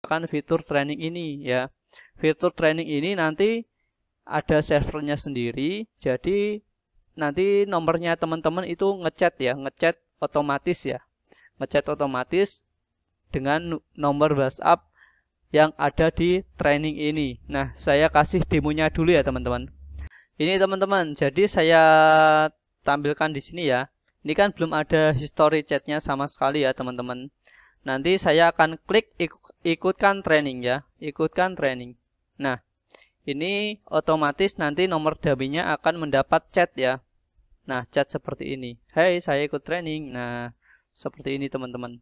menggunakan fitur training ini ya. Fitur training ini nanti ada servernya sendiri, jadi nanti nomornya teman-teman itu ngechat ya, ngechat otomatis ya, ngechat otomatis dengan nomor WhatsApp yang ada di training ini. Nah, saya kasih demonya dulu ya teman-teman. Ini teman-teman, jadi saya tampilkan di sini ya. Ini kan belum ada history chatnya sama sekali ya teman-teman. Nanti saya akan klik ikutkan training ya, ikutkan training. Nah, ini otomatis nanti nomor dummy-nya akan mendapat chat ya. Nah, chat seperti ini. Hai, saya ikut training. Nah, seperti ini teman-teman.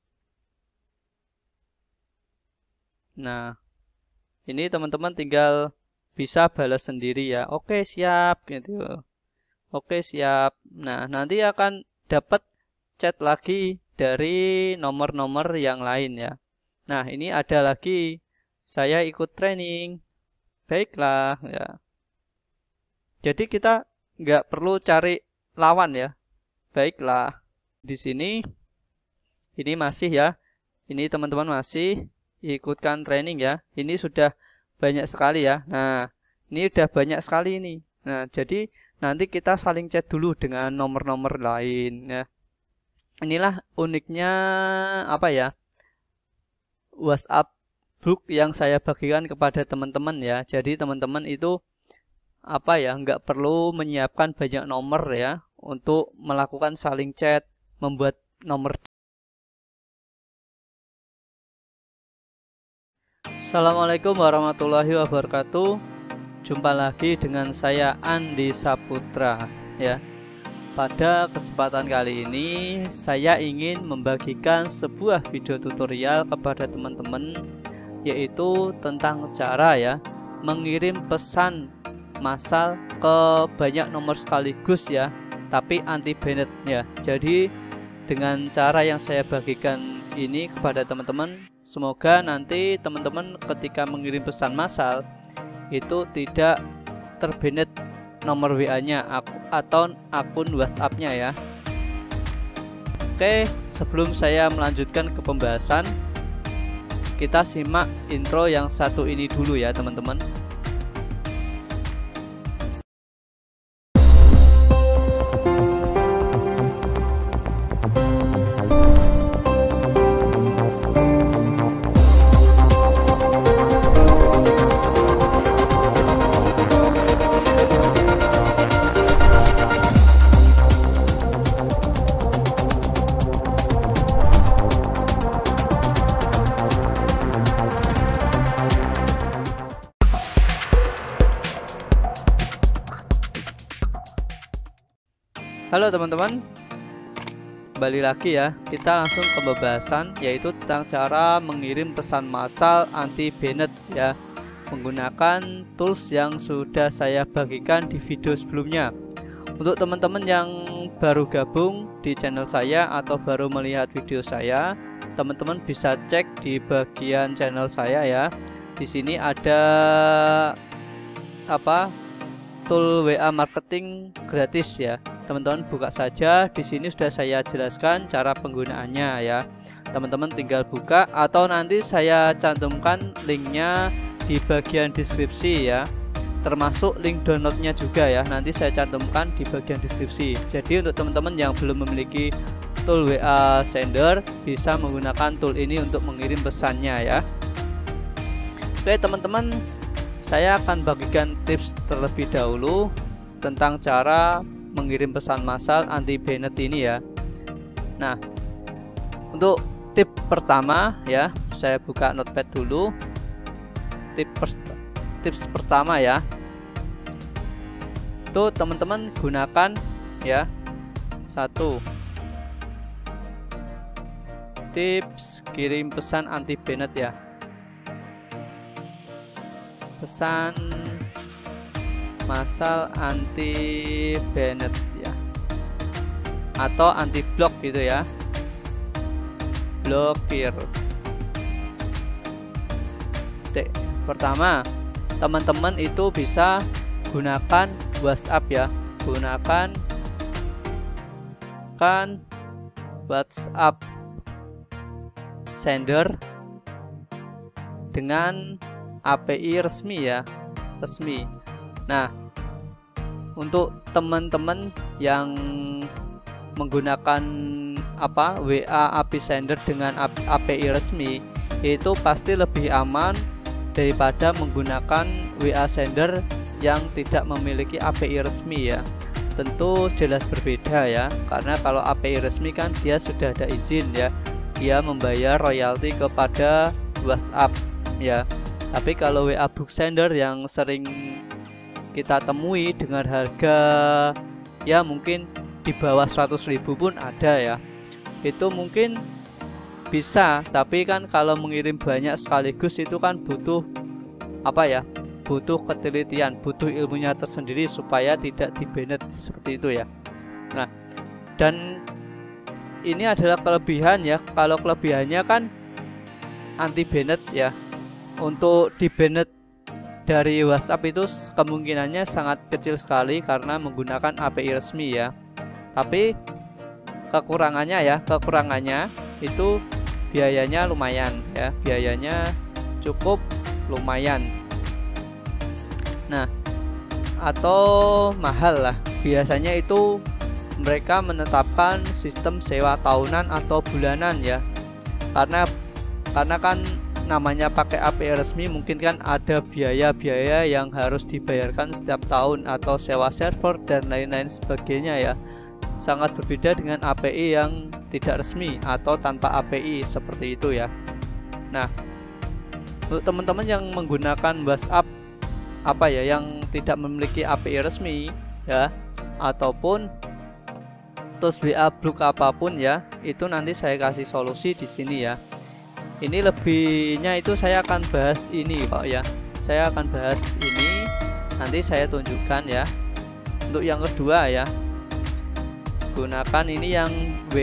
Nah, ini teman-teman tinggal bisa balas sendiri ya. Oke, siap gitu. Oke, siap. Nah, nanti akan dapat chat lagi dari nomor-nomor yang lain ya. Nah, ini ada lagi. Saya ikut training. Baiklah ya. Jadi kita nggak perlu cari lawan ya. Baiklah. Di sini ini masih ya. Ini teman-teman masih ikutkan training ya. Ini sudah banyak sekali ya. Nah, ini udah banyak sekali ini. Nah, jadi nanti kita saling chat dulu dengan nomor-nomor lain ya. Inilah uniknya apa ya? WhatsApp group yang saya bagikan kepada teman-teman ya. Jadi teman-teman itu apa ya, nggak perlu menyiapkan banyak nomor ya untuk melakukan saling chat, membuat nomor. Assalamualaikum warahmatullahi wabarakatuh. Jumpa lagi dengan saya Andi Saputra ya. Pada kesempatan kali ini saya ingin membagikan sebuah video tutorial kepada teman-teman, yaitu tentang cara ya mengirim pesan massal ke banyak nomor sekaligus ya, tapi anti banned ya. Jadi dengan cara yang saya bagikan ini kepada teman-teman, semoga nanti teman-teman ketika mengirim pesan massal itu tidak terbanned nomor WA-nya atau akun WhatsApp-nya ya. Oke, sebelum saya melanjutkan ke pembahasan, kita simak intro yang satu ini dulu ya teman-teman. Halo teman-teman, kembali lagi ya. Kita langsung ke pembahasan, yaitu tentang cara mengirim pesan massal anti banned ya, menggunakan tools yang sudah saya bagikan di video sebelumnya. Untuk teman-teman yang baru gabung di channel saya atau baru melihat video saya, teman-teman bisa cek di bagian channel saya ya. Di sini ada tool WA marketing gratis ya. Teman-teman buka saja. Di sini sudah saya jelaskan cara penggunaannya ya. Teman-teman tinggal buka atau nanti saya cantumkan linknya di bagian deskripsi ya. Termasuk link downloadnya juga ya. Nanti saya cantumkan di bagian deskripsi. Jadi untuk teman-teman yang belum memiliki tool WA Sender, bisa menggunakan tool ini untuk mengirim pesannya ya. Oke teman-teman, saya akan bagikan tips terlebih dahulu tentang cara mengirim pesan massal anti banned ini ya. Nah, untuk tip pertama ya, saya buka notepad dulu. Tips pertama ya, itu teman-teman gunakan ya, satu, tips kirim pesan anti banned ya. Pesan massal anti banned ya, atau anti blok gitu ya, blokir. Pertama, teman-teman itu bisa gunakan WhatsApp ya, gunakan WhatsApp Sender dengan API resmi ya, resmi. Nah, untuk teman-teman yang menggunakan WA API sender dengan API resmi, itu pasti lebih aman daripada menggunakan WA sender yang tidak memiliki API resmi ya. Tentu jelas berbeda ya, karena kalau API resmi kan dia sudah ada izin ya, dia membayar royalti kepada WhatsApp ya. Tapi kalau WA bulk sender yang sering kita temui dengan harga ya mungkin di bawah 100.000 pun ada ya, itu mungkin bisa, tapi kan kalau mengirim banyak sekaligus itu kan butuh butuh ketelitian, butuh ilmunya tersendiri supaya tidak di-banned seperti itu ya. Nah, dan ini adalah kelebihan ya. Kalau kelebihannya kan anti banned ya. Untuk di-banned dari WhatsApp itu kemungkinannya sangat kecil sekali karena menggunakan API resmi ya. Tapi kekurangannya itu biayanya lumayan ya, biayanya cukup lumayan. Nah, atau mahal lah. Biasanya itu mereka menetapkan sistem sewa tahunan atau bulanan ya. Karena kan namanya pakai API resmi, mungkin kan ada biaya-biaya yang harus dibayarkan setiap tahun atau sewa server dan lain-lain sebagainya ya. Sangat berbeda dengan API yang tidak resmi atau tanpa API seperti itu ya. Nah, untuk teman-teman yang menggunakan WhatsApp yang tidak memiliki API resmi ya, ataupun tools WA bulk apapun ya, itu nanti saya kasih solusi di sini ya. Ini lebihnya itu saya akan bahas ini kok ya. Saya akan bahas ini, nanti saya tunjukkan ya. Untuk yang kedua ya, gunakan ini yang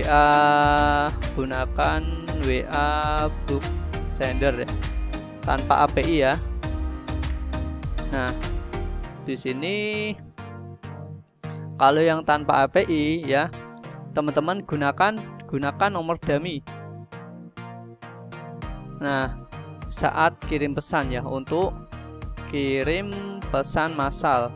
gunakan WA bulk sender ya, tanpa API ya. Nah, di sini kalau yang tanpa API ya, teman-teman gunakan nomor dummy. Nah, saat kirim pesan ya, untuk kirim pesan massal.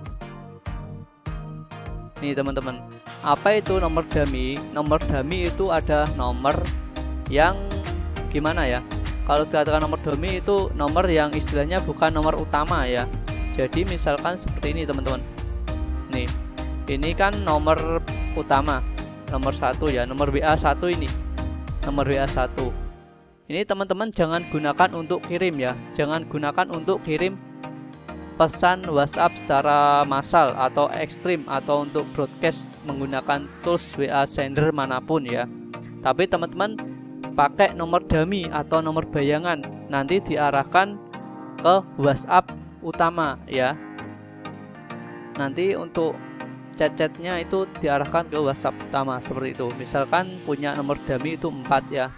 Nih teman-teman, apa itu nomor dummy? Nomor dummy itu ada nomor yang gimana ya? Kalau dikatakan nomor dummy itu nomor yang istilahnya bukan nomor utama ya. Jadi misalkan seperti ini teman-teman. Nih, ini kan nomor utama, nomor 1 ya, nomor WA1 ini. Nomor WA1. Ini teman-teman jangan gunakan untuk kirim ya. Jangan gunakan untuk kirim pesan WhatsApp secara massal atau ekstrim atau untuk broadcast menggunakan tools WA sender manapun ya. Tapi teman-teman pakai nomor dummy atau nomor bayangan, nanti diarahkan ke WhatsApp utama ya. Nanti untuk chat-chatnya itu diarahkan ke WhatsApp utama seperti itu. Misalkan punya nomor dummy itu 4 ya,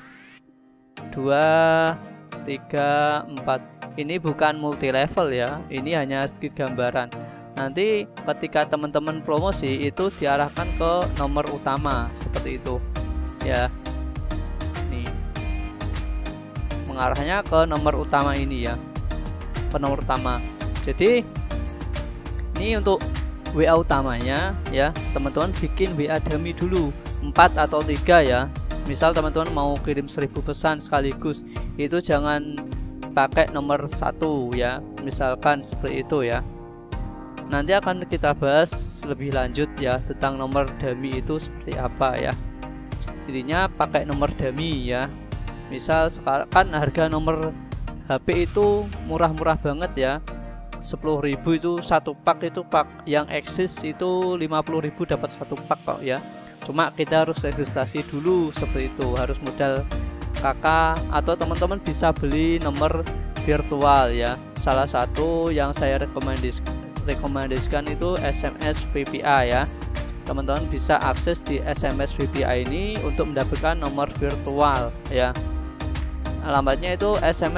2, 3, 4. Ini bukan multi level ya, ini hanya sedikit gambaran. Nanti ketika teman-teman promosi itu diarahkan ke nomor utama seperti itu ya. Nih, mengarahnya ke nomor utama ini ya, ke nomor utama. Jadi ini untuk WA utamanya ya, teman-teman bikin WA dummy dulu 4 atau 3 ya. Misal teman-teman mau kirim 1000 pesan sekaligus, itu jangan pakai nomor 1 ya, misalkan seperti itu ya. Nanti akan kita bahas lebih lanjut ya tentang nomor dummy itu seperti apa ya. Intinya pakai nomor dummy ya. Misal sekarang kan harga nomor HP itu murah-murah banget ya, 10.000 itu satu pak, itu pak yang eksis itu 50.000 dapat satu pak kok ya. Cuma kita harus registrasi dulu seperti itu, harus modal kakak, atau teman-teman bisa beli nomor virtual ya. Salah satu yang saya rekomendasikan itu SMS VPA ya. Teman-teman bisa akses di SMS VPA ini untuk mendapatkan nomor virtual ya. Alamatnya itu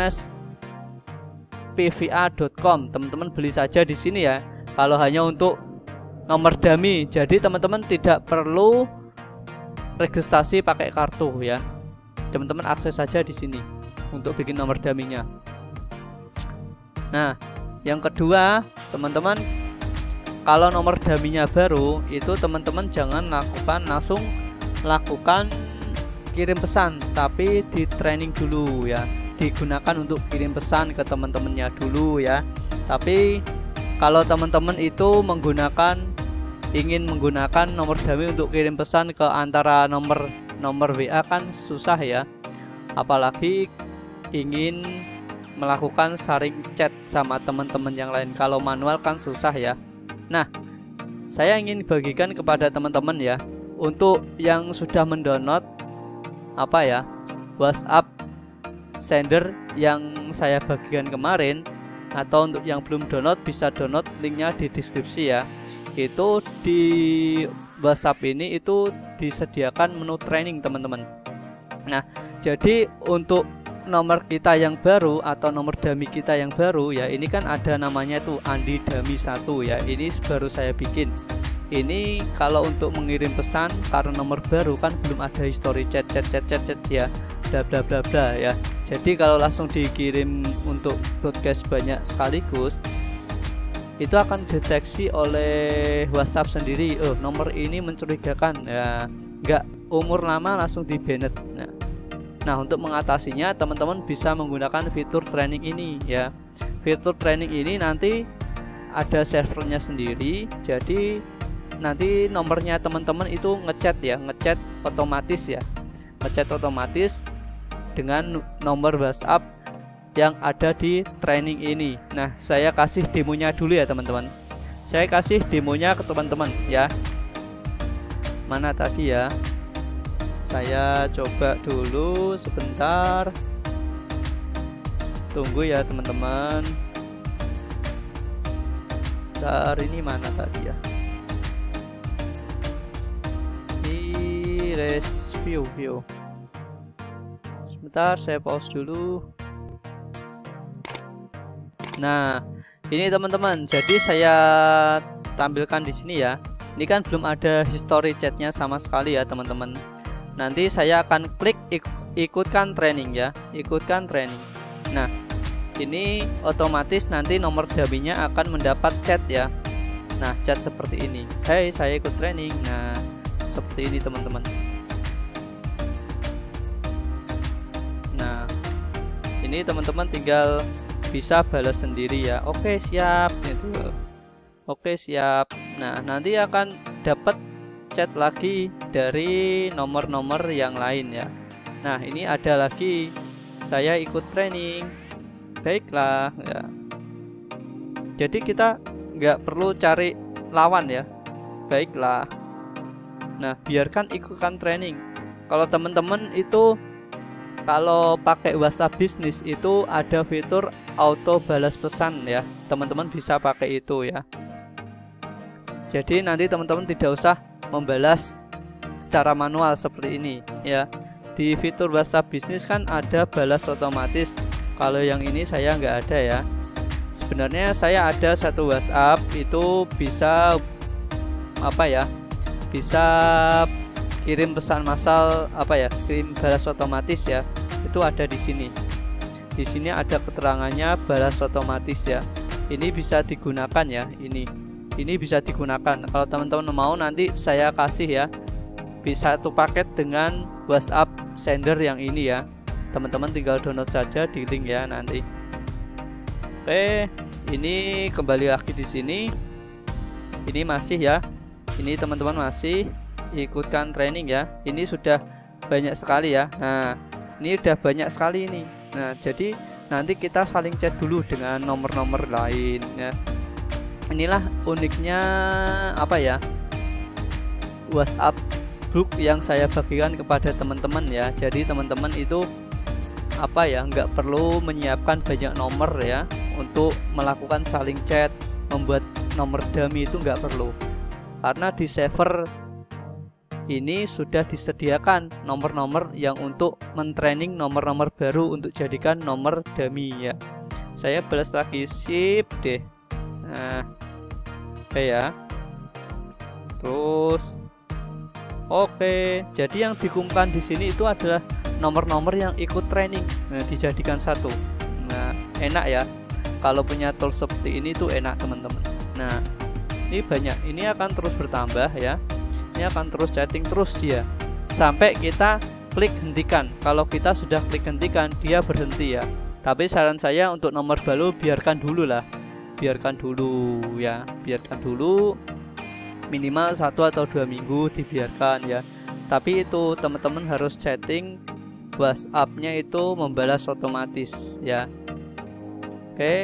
smspva.com. Teman-teman beli saja di sini ya. Kalau hanya untuk nomor dummy, jadi teman-teman tidak perlu registrasi pakai kartu ya. Teman-teman akses saja di sini untuk bikin nomor dummy-nya. Nah, yang kedua, teman-teman, kalau nomor dummy-nya baru, itu teman-teman jangan langsung lakukan kirim pesan, tapi di training dulu ya. Digunakan untuk kirim pesan ke teman-temannya dulu ya. Tapi kalau teman-teman itu ingin menggunakan nomor dummy untuk kirim pesan ke antara nomor WA kan susah ya. Apalagi ingin melakukan sharing chat sama teman-teman yang lain. Kalau manual kan susah ya. Nah, saya ingin bagikan kepada teman-teman ya, untuk yang sudah mendownload WhatsApp sender yang saya bagikan kemarin, atau untuk yang belum download bisa download, linknya di deskripsi ya. Itu di WhatsApp ini itu disediakan menu training teman-teman. Nah, jadi untuk nomor kita yang baru atau nomor dummy kita yang baru ya, ini kan ada namanya tuh Andi Dummy 1 ya. Ini baru saya bikin. Ini kalau untuk mengirim pesan, karena nomor baru kan belum ada history chat ya, bla bla bla bla ya. Jadi kalau langsung dikirim untuk broadcast banyak sekaligus, itu akan deteksi oleh WhatsApp sendiri. Oh, nomor ini mencurigakan ya, enggak umur lama langsung di banned. Nah, untuk mengatasinya teman-teman bisa menggunakan fitur training ini ya. Fitur training ini nanti ada servernya sendiri. Jadi nanti nomornya teman-teman itu ngechat otomatis ya. Ngechat otomatis dengan nomor WhatsApp yang ada di training ini. Nah, saya kasih demonya dulu ya teman-teman. Saya kasih demonya ke teman-teman ya. Mana tadi ya? Saya coba dulu sebentar. Tunggu ya teman-teman. Ini mana tadi ya? Di review. Sebentar, saya pause dulu. Nah, ini teman-teman. Jadi saya tampilkan di sini ya. Ini kan belum ada history chatnya sama sekali ya teman-teman. Nanti saya akan klik ikutkan training ya, ikutkan training. Nah, ini otomatis nanti nomor dummy-nya akan mendapat chat ya. Nah, chat seperti ini. Hai, saya ikut training. Nah, seperti ini teman-teman. Nah, ini teman-teman tinggal bisa balas sendiri ya. Oke, siap gitu. Oke, siap. Nah, nanti akan dapat chat lagi dari nomor-nomor yang lain ya. Nah, ini ada lagi, saya ikut training. Baiklah ya. Jadi kita nggak perlu cari lawan ya. Baiklah. Nah, biarkan ikutkan training. Kalau teman-teman itu kalau pakai WhatsApp bisnis itu ada fitur auto balas pesan ya. Teman-teman bisa pakai itu ya. Jadi nanti teman-teman tidak usah membalas secara manual seperti ini ya. Di fitur WhatsApp bisnis kan ada balas otomatis. Kalau yang ini saya nggak ada ya. Sebenarnya saya ada satu WhatsApp itu bisa bisa kirim pesan massal kirim balas otomatis ya. Itu ada di sini. Di sini ada keterangannya balas otomatis ya. Ini bisa digunakan ya, ini bisa digunakan. Kalau teman-teman mau nanti saya kasih ya, bisa satu paket dengan WhatsApp sender yang ini ya. Teman-teman tinggal download saja di link ya nanti. Oke, ini kembali lagi di sini. Ini masih ya. Ini teman-teman masih ikutkan training ya. Ini sudah banyak sekali ya. Nah, ini udah banyak sekali ini. Nah, jadi nanti kita saling chat dulu dengan nomor-nomor lain ya. Inilah uniknya WhatsApp group yang saya bagikan kepada teman-teman ya. Jadi teman-teman itu nggak perlu menyiapkan banyak nomor ya untuk melakukan saling chat, membuat nomor dummy itu nggak perlu, karena di server ini sudah disediakan nomor-nomor yang untuk mentraining nomor-nomor baru untuk jadikan nomor dummy ya. Saya balas lagi, sip deh. Nah, oke ya. Terus oke, jadi yang dikumpulkan di sini itu adalah nomor-nomor yang ikut training. Nah, dijadikan satu. Nah, enak ya. Kalau punya tools seperti ini tuh enak teman-teman. Nah, ini banyak, ini akan terus bertambah ya. Ini akan terus chatting terus dia sampai kita klik hentikan. Kalau kita sudah klik hentikan, dia berhenti ya. Tapi saran saya untuk nomor baru biarkan dulu lah. Biarkan dulu ya, biarkan dulu minimal 1 atau 2 minggu dibiarkan ya. Tapi itu teman-teman harus setting WhatsApp-nya itu membalas otomatis ya. Oke.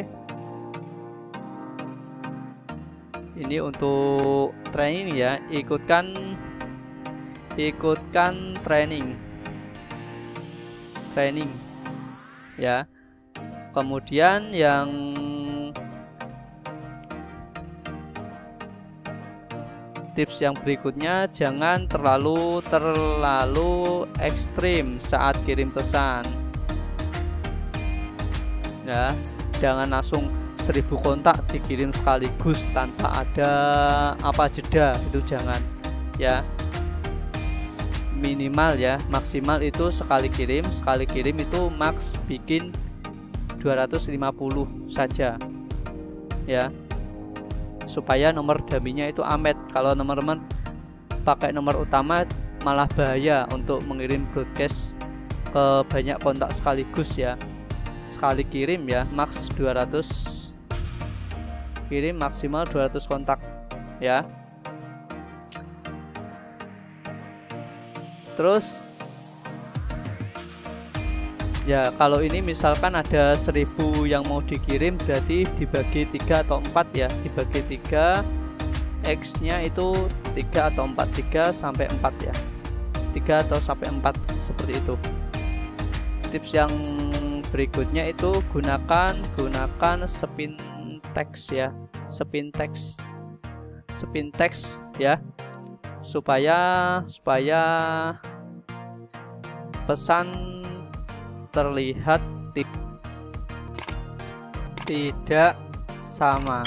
Ini untuk training ya, ikutkan training ya. Kemudian yang tips yang berikutnya, jangan terlalu ekstrim saat kirim pesan ya. Jangan langsung 1000 kontak dikirim sekaligus tanpa ada jeda, itu jangan ya. Minimal ya, maksimal itu sekali kirim itu max bikin 250 saja ya, supaya nomor dummy-nya itu amet. Kalau teman-teman pakai nomor utama malah bahaya untuk mengirim broadcast ke banyak kontak sekaligus ya. Sekali kirim ya max 200, kirim maksimal 200 kontak ya. Terus ya, kalau ini misalkan ada 1000 yang mau dikirim, berarti dibagi 3 atau 4 ya, dibagi 3, X nya itu 3 atau 4, 3 sampai 4 ya, 3 atau sampai 4 seperti itu. Tips yang berikutnya itu gunakan spin text ya, spin text ya, supaya pesan terlihat tidak sama.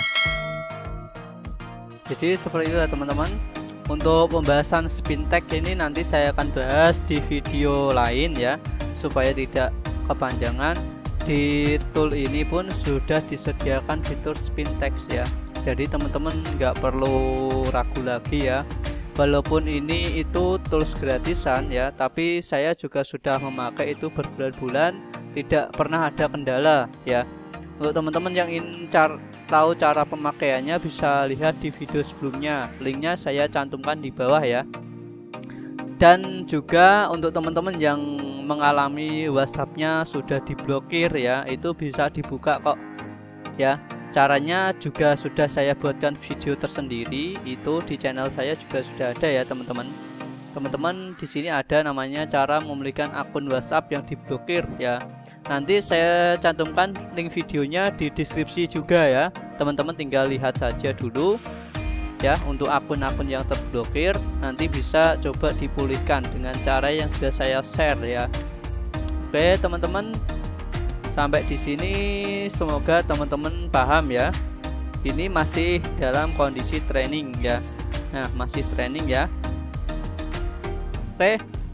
Jadi seperti itu ya teman-teman. Untuk pembahasan spin text ini nanti saya akan bahas di video lain ya, supaya tidak kepanjangan. Di tool ini pun sudah disediakan fitur spin text ya, jadi teman-teman nggak perlu ragu lagi ya. Walaupun ini itu tools gratisan ya, tapi saya juga sudah memakai itu berbulan-bulan, tidak pernah ada kendala ya. Untuk teman-teman yang ingin tahu cara pemakaiannya bisa lihat di video sebelumnya, linknya saya cantumkan di bawah ya. Dan juga untuk teman-teman yang mengalami WhatsApp-nya sudah diblokir ya, itu bisa dibuka kok ya. Caranya juga sudah saya buatkan video tersendiri, itu di channel saya juga sudah ada ya teman-teman. Teman-teman di sini ada namanya cara memulihkan akun WhatsApp yang diblokir ya. Nanti saya cantumkan link videonya di deskripsi juga ya. Teman-teman tinggal lihat saja dulu ya. Untuk akun-akun yang terblokir nanti bisa coba dipulihkan dengan cara yang sudah saya share ya. Oke teman-teman, sampai di sini semoga teman-teman paham ya. Ini masih dalam kondisi training ya. Nah, masih training ya. Oke.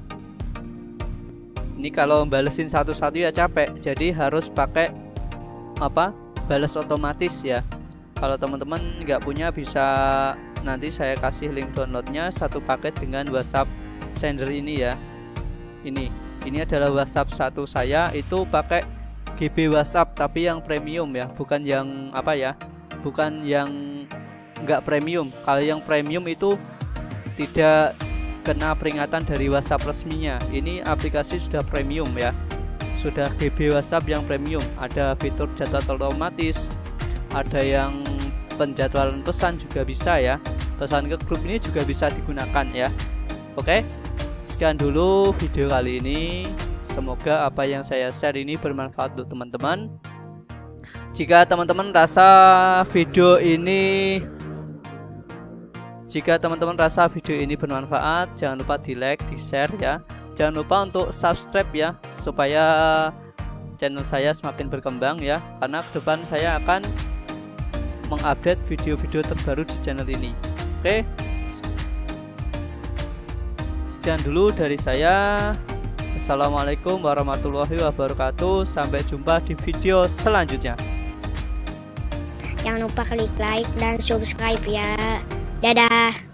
Ini kalau balesin satu-satu ya capek. Jadi harus pakai balas otomatis ya. Kalau teman-teman nggak punya, bisa nanti saya kasih link downloadnya satu paket dengan WhatsApp sender ini ya. Ini adalah WhatsApp satu saya, itu pakai GB WhatsApp tapi yang premium ya, bukan yang bukan yang nggak premium. Kalau yang premium itu tidak kena peringatan dari WhatsApp resminya. Ini aplikasi sudah premium ya, sudah GB WhatsApp yang premium. Ada fitur jadwal otomatis, ada yang penjadwalan pesan juga bisa ya, pesan ke grup ini juga bisa digunakan ya. Oke, sekian dulu video kali ini. Semoga apa yang saya share ini bermanfaat untuk teman-teman. Jika teman-teman rasa video ini bermanfaat, jangan lupa di like, di share ya. Jangan lupa untuk subscribe ya, supaya channel saya semakin berkembang ya. Karena ke depan saya akan mengupdate video-video terbaru di channel ini. Oke, sekian dulu dari saya. Assalamualaikum warahmatullahi wabarakatuh. Sampai jumpa di video selanjutnya. Jangan lupa klik like dan subscribe ya. Dadah.